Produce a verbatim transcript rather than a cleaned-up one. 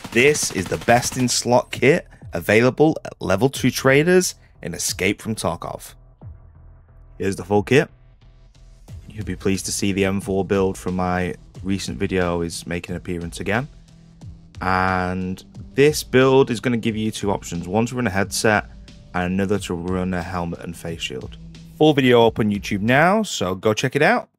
This is the best in slot kit available at level two traders in Escape from Tarkov. Here's the full kit. You'll be pleased to see the M four build from my recent video is making an appearance again. And this build is going to give you two options, one to run a headset and another to run a helmet and face shield. Full video up on YouTube now, so go check it out.